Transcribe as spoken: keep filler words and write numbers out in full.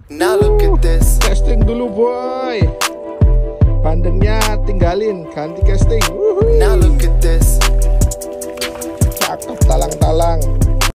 Now look at this. Casting dulu boy. Bandengnya tinggalin, ganti casting. Wuhu. Now look at this.